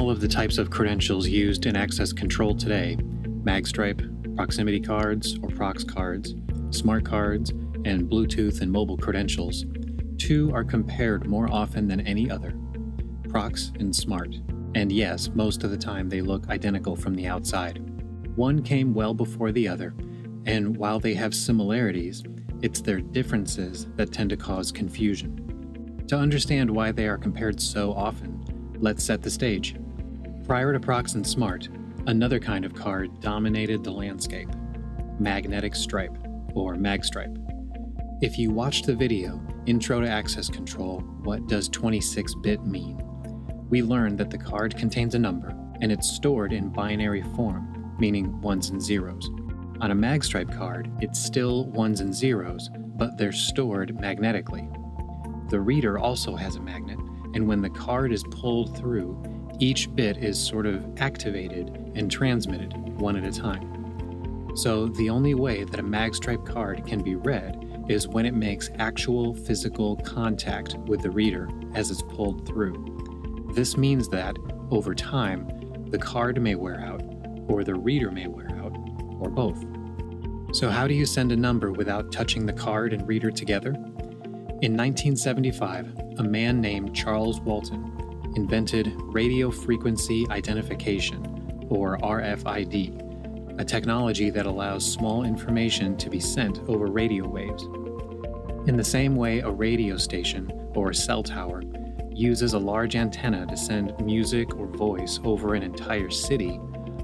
all of the types of credentials used in access control today, magstripe, proximity cards or Prox cards, smart cards, and Bluetooth and mobile credentials, two are compared more often than any other, Prox and smart. And yes, most of the time they look identical from the outside. One came well before the other, and while they have similarities, it's their differences that tend to cause confusion. To understand why they are compared so often, let's set the stage. Prior to Prox and smart, another kind of card dominated the landscape, magnetic stripe, or magstripe. If you watched the video, Intro to Access Control, What Does 26-Bit Mean?, we learned that the card contains a number, and it's stored in binary form, meaning ones and zeros. On a magstripe card, it's still ones and zeros, but they're stored magnetically. The reader also has a magnet, and when the card is pulled through, each bit is sort of activated and transmitted one at a time. So the only way that a magstripe card can be read is when it makes actual physical contact with the reader as it's pulled through. This means that, over time, the card may wear out, or the reader may wear out, or both. So how do you send a number without touching the card and reader together? In 1975, a man named Charles Walton invented radio frequency identification, or RFID, a technology that allows small information to be sent over radio waves. In the same way a radio station, or cell tower, uses a large antenna to send music or voice over an entire city,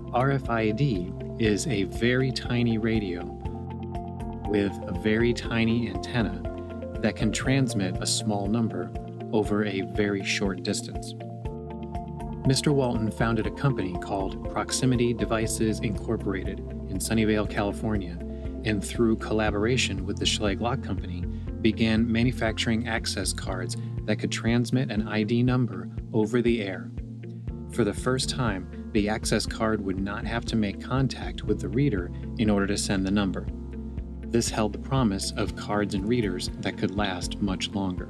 RFID is a very tiny radio with a very tiny antenna that can transmit a small number over a very short distance. Mr. Walton founded a company called Proximity Devices Incorporated in Sunnyvale, California, and through collaboration with the Schlage Lock Company, began manufacturing access cards that could transmit an ID number over the air. For the first time, the access card would not have to make contact with the reader in order to send the number. This held the promise of cards and readers that could last much longer.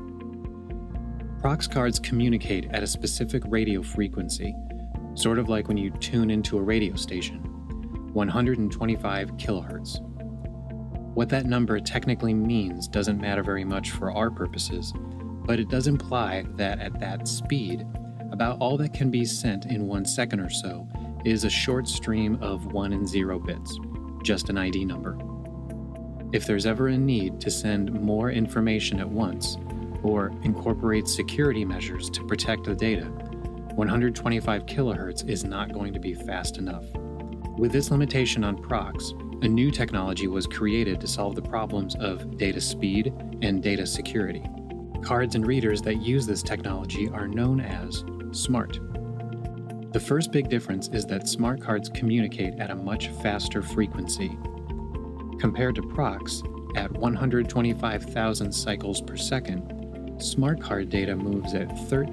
Prox cards communicate at a specific radio frequency, sort of like when you tune into a radio station, 125 kilohertz. What that number technically means doesn't matter very much for our purposes, but it does imply that at that speed, about all that can be sent in 1 second or so is a short stream of 1 and 0 bits, just an ID number. If there's ever a need to send more information at once, or incorporate security measures to protect the data, 125 kilohertz is not going to be fast enough. With this limitation on Prox, a new technology was created to solve the problems of data speed and data security. Cards and readers that use this technology are known as smart. The first big difference is that smart cards communicate at a much faster frequency. Compared to Prox, at 125,000 cycles per second, smart card data moves at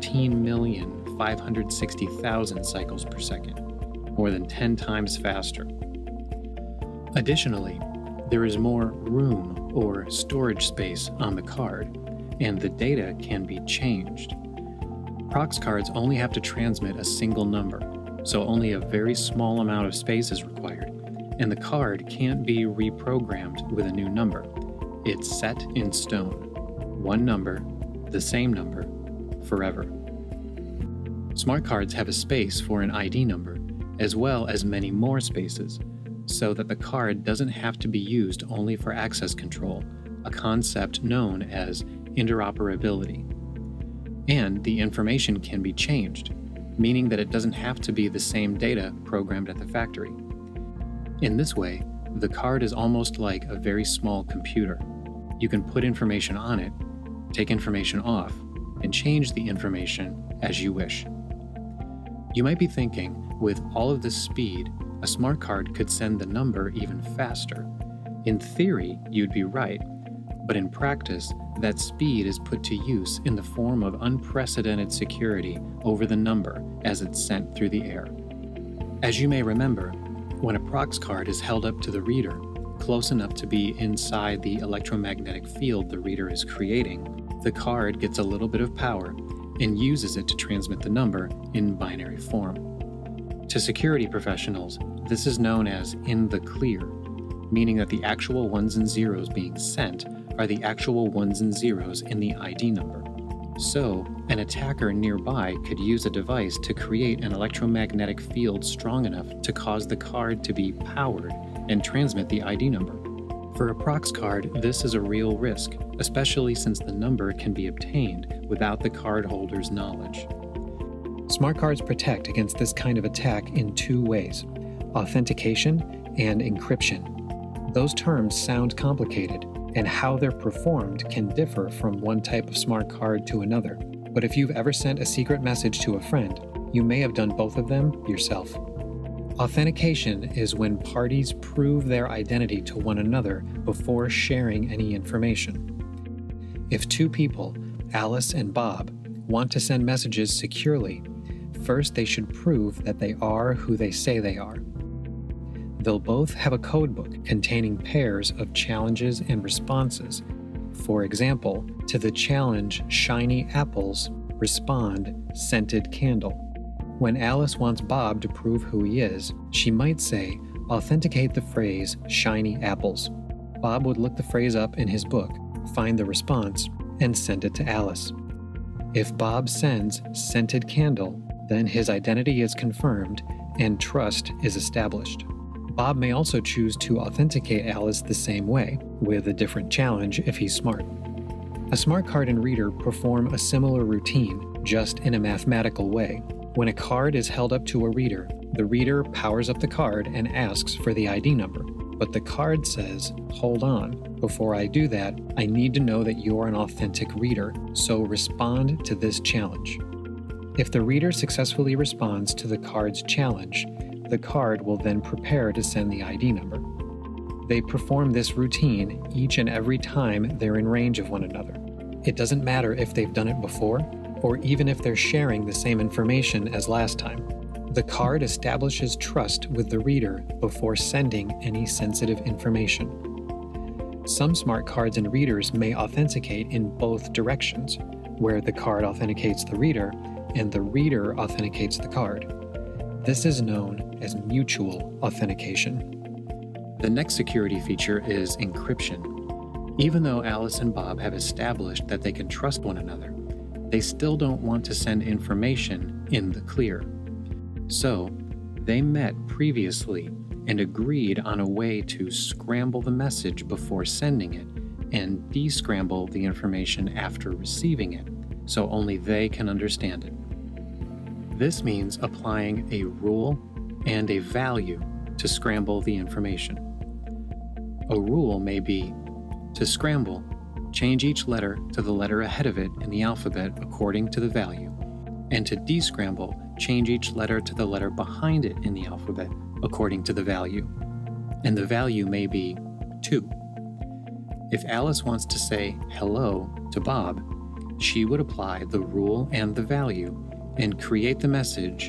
13,560,000 cycles per second, more than 10 times faster. Additionally, there is more room or storage space on the card, and the data can be changed. Prox cards only have to transmit a single number, so only a very small amount of space is required, and the card can't be reprogrammed with a new number. It's set in stone. One number, the same number, forever. Smart cards have a space for an ID number, as well as many more spaces, so that the card doesn't have to be used only for access control, a concept known as interoperability. And the information can be changed, meaning that it doesn't have to be the same data programmed at the factory. In this way, the card is almost like a very small computer. You can put information on it, take information off, and change the information as you wish. You might be thinking, with all of this speed, a smart card could send the number even faster. In theory, you'd be right, but in practice, that speed is put to use in the form of unprecedented security over the number as it's sent through the air. As you may remember, when a Prox card is held up to the reader, close enough to be inside the electromagnetic field the reader is creating, the card gets a little bit of power and uses it to transmit the number in binary form. To security professionals, this is known as in the clear, meaning that the actual ones and zeros being sent are the actual ones and zeros in the ID number. So, an attacker nearby could use a device to create an electromagnetic field strong enough to cause the card to be powered and transmit the ID number. For a Prox card, this is a real risk, especially since the number can be obtained without the cardholder's knowledge. Smart cards protect against this kind of attack in two ways: authentication and encryption. Those terms sound complicated, and how they're performed can differ from one type of smart card to another. But if you've ever sent a secret message to a friend, you may have done both of them yourself. Authentication is when parties prove their identity to one another before sharing any information. If two people, Alice and Bob, want to send messages securely, first they should prove that they are who they say they are. They'll both have a codebook containing pairs of challenges and responses. For example, to the challenge "Shiny Apples," respond "Scented Candle." When Alice wants Bob to prove who he is, she might say, "Authenticate the phrase "Shiny Apples." Bob would look the phrase up in his book, find the response, and send it to Alice. If Bob sends "Scented Candle," then his identity is confirmed and trust is established. Bob may also choose to authenticate Alice the same way, with a different challenge if he's smart. A smart card and reader perform a similar routine, just in a mathematical way. When a card is held up to a reader, the reader powers up the card and asks for the ID number. But the card says, "Hold on, before I do that, I need to know that you're an authentic reader, so respond to this challenge." If the reader successfully responds to the card's challenge, the card will then prepare to send the ID number. They perform this routine each and every time they're in range of one another. It doesn't matter if they've done it before, or even if they're sharing the same information as last time. The card establishes trust with the reader before sending any sensitive information. Some smart cards and readers may authenticate in both directions, where the card authenticates the reader and the reader authenticates the card. This is known as mutual authentication. The next security feature is encryption. Even though Alice and Bob have established that they can trust one another, they still don't want to send information in the clear. So, they met previously and agreed on a way to scramble the message before sending it and descramble the information after receiving it, so only they can understand it. This means applying a rule and a value to scramble the information. A rule may be, to scramble, change each letter to the letter ahead of it in the alphabet according to the value, and to descramble, change each letter to the letter behind it in the alphabet according to the value. And the value may be 2. If Alice wants to say hello to Bob, she would apply the rule and the value and create the message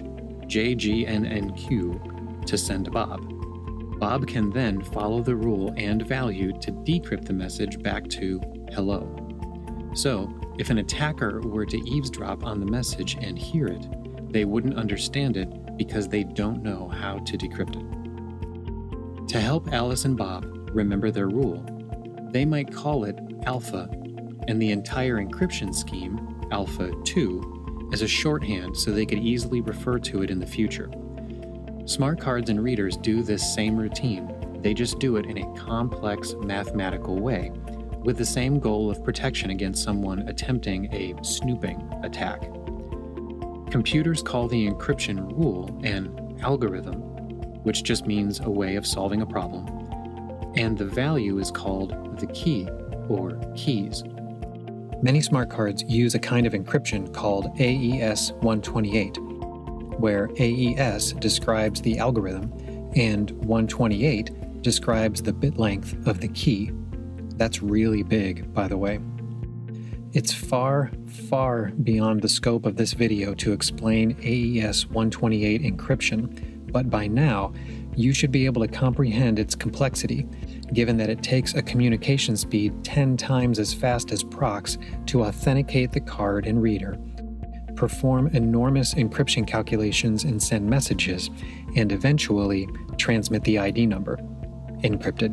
JGNNQ to send to Bob. Bob can then follow the rule and value to decrypt the message back to hello. So, if an attacker were to eavesdrop on the message and hear it, they wouldn't understand it because they don't know how to decrypt it. To help Alice and Bob remember their rule, they might call it Alpha, and the entire encryption scheme, Alpha 2, as a shorthand so they could easily refer to it in the future. Smart cards and readers do this same routine, they just do it in a complex mathematical way, with the same goal of protection against someone attempting a snooping attack. Computers call the encryption rule an algorithm, which just means a way of solving a problem, and the value is called the key, or keys. Many smart cards use a kind of encryption called AES 128, where AES describes the algorithm and 128 describes the bit length of the key. That's really big, by the way. It's far, far beyond the scope of this video to explain AES 128 encryption, but by now, you should be able to comprehend its complexity, given that it takes a communication speed 10 times as fast as Prox to authenticate the card and reader. perform enormous encryption calculations and send messages, and eventually transmit the ID number, encrypted.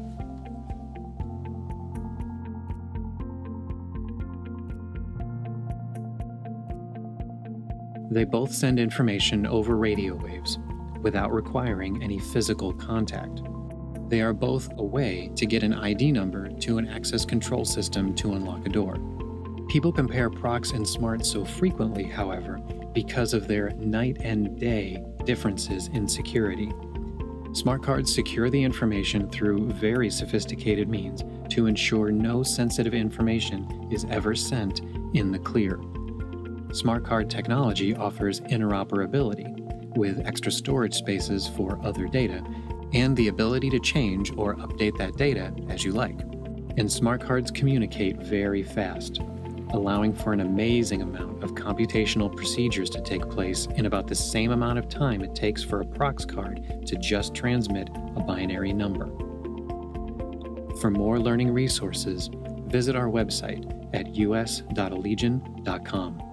They both send information over radio waves without requiring any physical contact. They are both a way to get an ID number to an access control system to unlock a door. People compare Prox and Smart so frequently, however, because of their night and day differences in security. Smart cards secure the information through very sophisticated means to ensure no sensitive information is ever sent in the clear. Smart card technology offers interoperability, with extra storage spaces for other data, and the ability to change or update that data as you like. And smart cards communicate very fast, allowing for an amazing amount of computational procedures to take place in about the same amount of time it takes for a Prox card to just transmit a binary number. For more learning resources, visit our website at us.allegion.com.